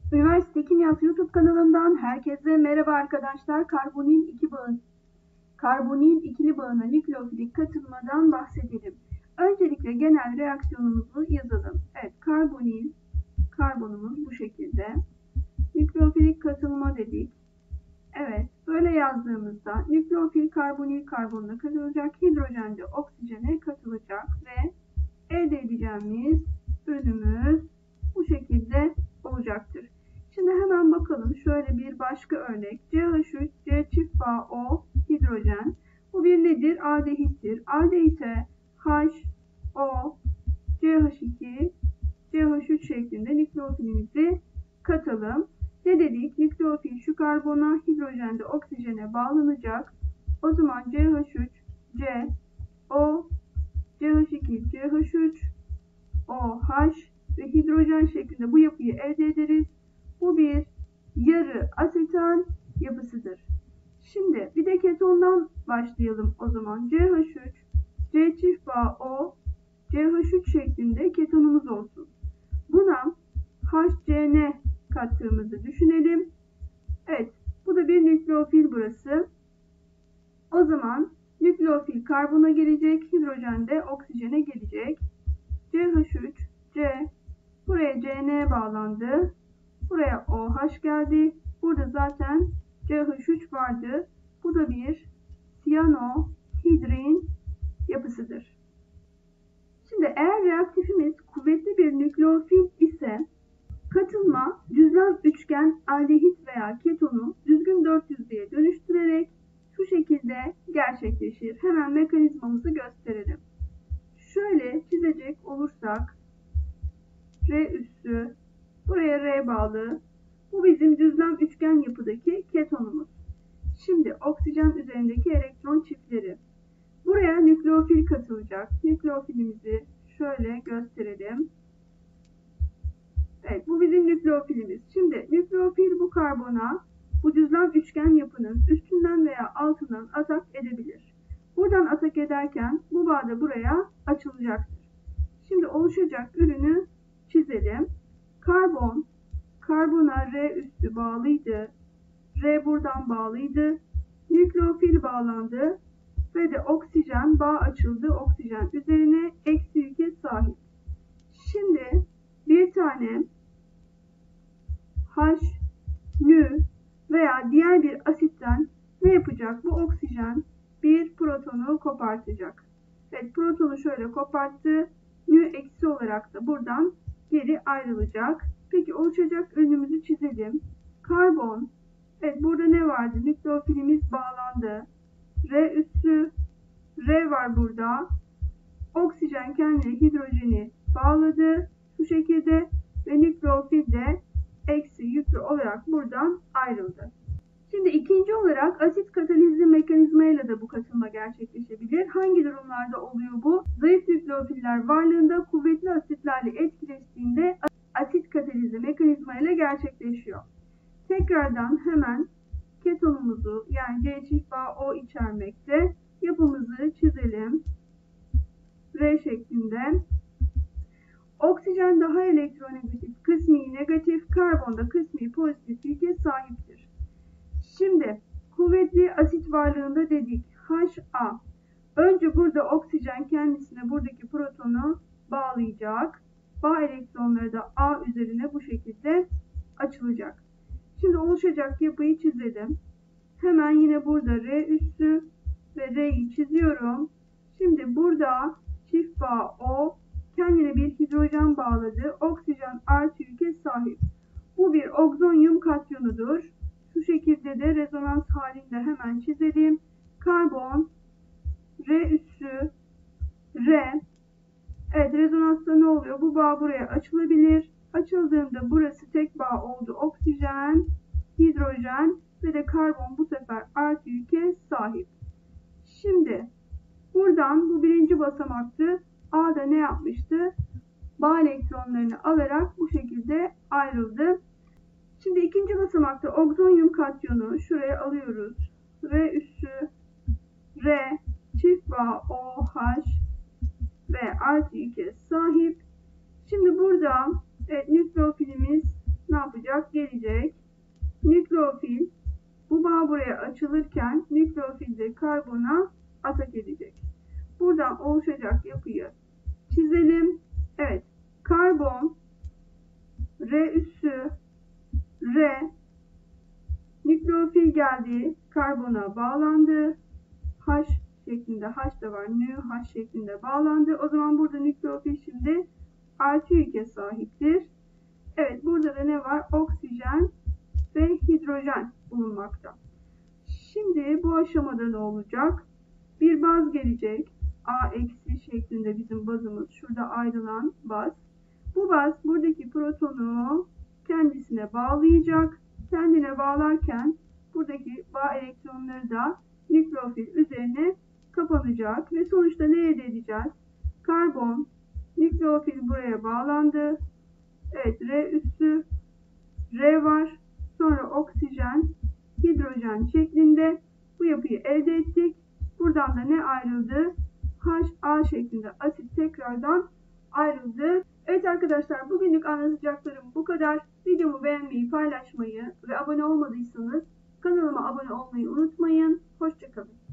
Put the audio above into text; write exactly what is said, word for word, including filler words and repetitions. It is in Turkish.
Üniversite Kimyası YouTube kanalından herkese merhaba arkadaşlar. Karbonil iki bağın, karbonil ikili bağına nükleofilik katılmadan bahsedelim. Öncelikle genel reaksiyonumuzu yazalım. Evet, karbonil, karbonumuz bu şekilde. Nükleofilik katılma dedik. Evet, böyle yazdığımızda nükleofil karbonil karbonuna katılacak, hidrojen de oksijene katılacak ve elde edeceğimiz ürünümüz bu şekilde olacaktır. Şimdi hemen bakalım. Şöyle bir başka örnek. C H üç, C çift bağ O, hidrojen. Bu bir nedir? Aldehittir. Aldehite H, O, C H iki, C H üç şeklinde nükleofilimizi katalım. Ne dedik? Nükleofil şu karbona, hidrojen de oksijene bağlanacak. O zaman C H üç, C, O, C H iki, C H üç, O, H ve hidrojen şeklinde bu yapıyı elde ederiz. Bu bir yarı asetal yapısıdır. Şimdi bir de ketondan başlayalım o zaman. C H üç, C çift bağ O, C H üç şeklinde ketonumuz olsun. Buna H C N kattığımızı düşünelim. Evet, bu da bir nükleofil burası. O zaman nükleofil karbona gelecek, hidrojen de oksijene gelecek. C H üç, C, buraya C N bağlandı. Buraya O H geldi. Burada zaten C H üç vardı. Bu da bir siyanohidrin yapısıdır. Şimdi eğer reaktifimiz kuvvetli bir nükleofil ise katılma düzlem üçgen aldehit veya ketonu düzgün dört yüzlüğe dönüştürerek şu şekilde gerçekleşir. Hemen mekanizmamızı gösterelim. Şöyle çizecek olursak R üssü, buraya R bağlı. Bu bizim düzlem üçgen yapıdaki ketonumuz. Şimdi oksijen üzerindeki elektron çiftleri. Buraya nükleofil katılacak. Nükleofilimizi şöyle gösterelim. Evet, bu bizim nükleofilimiz. Şimdi nükleofil bu karbona bu düzlem üçgen yapının üstünden veya altından atak edebilir. Buradan atak ederken bu bağ da buraya açılacaktır. Şimdi oluşacak ürünü çizelim. Karbon, karbona R üstü bağlıydı. R buradan bağlıydı. Nükleofil bağlandı. Ve de oksijen bağ açıldı. Oksijen üzerine eksi yüke sahip. Şimdi bir tane H, Nü veya diğer bir asitten ne yapacak? Bu oksijen bir protonu kopartacak. Evet, protonu şöyle koparttı. Nü eksi olarak da buradan geri ayrılacak. Peki oluşacak ürünümüzü çizelim. Karbon. Evet, burada ne vardı? Nükleofilimiz bağlandı. R üssü. R var burada. Oksijen kendine hidrojeni bağladı. Bu şekilde ve nükleofil de eksi yüklü olarak buradan ayrıldı. Şimdi ikinci olarak asit katalizli mekanizmayla da bu katılma gerçekleşebilir. Hangi durumlarda oluyor bu? Zayıf nükleofiller varlığında kuvvetli asitlerle etkileştiğinde asit katalizli mekanizmayla gerçekleşiyor. Tekrardan hemen ketonumuzu yani C çift bağ O içermekte. Yapımızı çizelim. R şeklinde. Oksijen daha elektronegatif, kısmi negatif, karbon da kısmi pozitif yüke sahiptir. Şimdi kuvvetli asit varlığında dedik H A. Önce burada oksijen kendisine buradaki protonu bağlayacak. Bağ elektronları da A üzerine bu şekilde açılacak. Şimdi oluşacak yapıyı çizelim. Hemen yine burada R üssü ve R'yi çiziyorum. Şimdi burada çift bağ O kendine bir hidrojen bağladı. Oksijen artı yüke sahip. Bu bir oksonyum katyonudur. Şu şekilde de rezonans halinde hemen çizelim. Karbon, R üssü, R. Evet, rezonansta ne oluyor? Bu bağ buraya açılabilir. Açıldığında burası tek bağ oldu. Oksijen, hidrojen ve de karbon bu sefer artı yüke sahip. Şimdi buradan bu birinci basamaktı. A da ne yapmıştı? Bağ elektronlarını alarak bu şekilde ayrıldı. Şimdi ikinci basamakta oksonyum katyonu şuraya alıyoruz. R üssü, R, çift bağ OH ve artı yüke sahip. Şimdi burada evet, nükleofilimiz ne yapacak? oluşacak, gelecek. Nükleofil, bu bağ buraya açılırken nükleofil de karbona atak edecek. Buradan oluşacak yapıyı çizelim. Evet, karbon, R üssü, R, nükleofil geldi, karbona bağlandı. H şeklinde, H da var, nü, H şeklinde bağlandı. O zaman burada nükleofil şimdi artı yüke sahiptir. Evet, burada da ne var? Oksijen ve hidrojen bulunmakta. Şimdi bu aşamada ne olacak? Bir baz gelecek. A eksi şeklinde bizim bazımız. Şurada ayrılan baz. Bu baz buradaki protonu kendisine bağlayacak. Kendine bağlarken buradaki bağ elektronları da nükleofil üzerine kapanacak. Ve sonuçta ne elde edeceğiz? Karbon, nükleofil buraya bağlandı. Evet, R üssü, R var. Sonra oksijen, hidrojen şeklinde bu yapıyı elde ettik. Buradan da ne ayrıldı? H A şeklinde asit tekrardan ayrıldı. Evet arkadaşlar, bugünlük anlatacaklarım bu kadar. Videomu beğenmeyi, paylaşmayı ve abone olmadıysanız kanalıma abone olmayı unutmayın. Hoşça kalın.